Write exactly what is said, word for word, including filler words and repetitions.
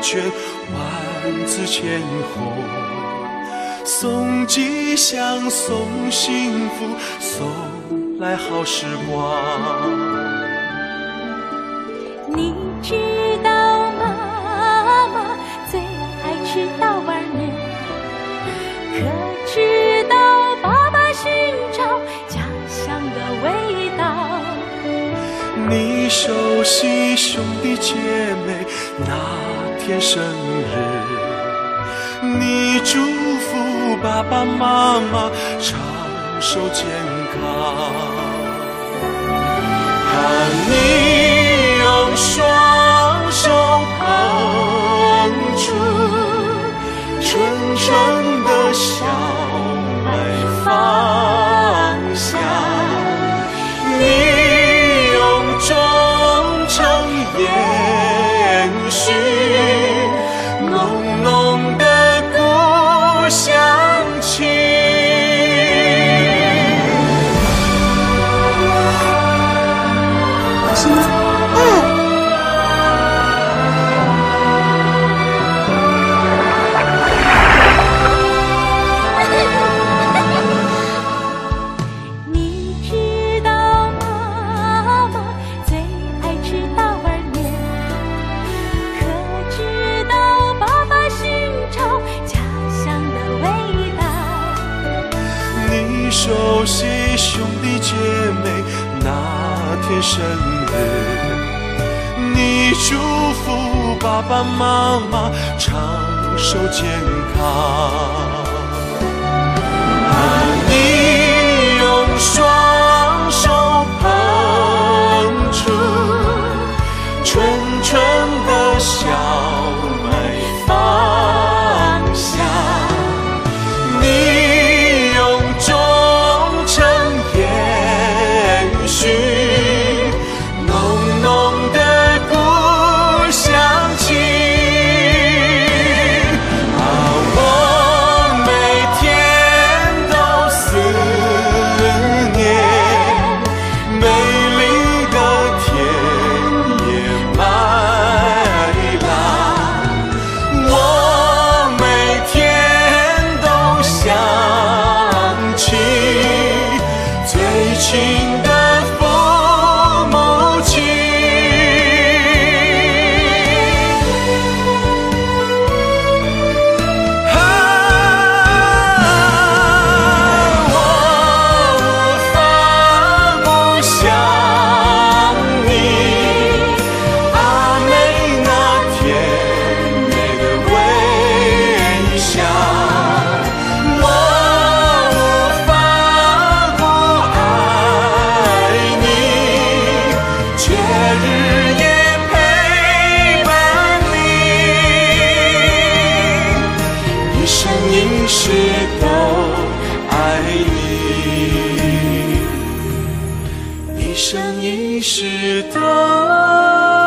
圈，万紫千红，送吉祥，送幸福，送来好时光。 你知道妈妈最爱吃稻碗面，可知道爸爸寻找家乡的味道？ 你熟悉兄弟姐妹那天生日，你祝福爸爸妈妈长寿健康，盼你用双手捧出纯纯的小麦芳香，你用忠诚延续浓浓的故乡情。 什么？嗯。 你知道妈妈最爱吃稻碗面，可知道爸爸寻找家乡的味道？ 你熟悉兄弟姐妹那天生日，你祝福爸爸妈妈长寿健康，盼你用双手捧出纯纯的小麦芳香，你用忠诚延续浓浓的故乡情，啊，我每天都思念美丽的田野麦浪，我每天都想起最亲的父母亲。啊，我无法不想你，阿妹那甜美的微笑，我无法不爱你，却日夜陪伴你，一生一世都爱你，一生一世都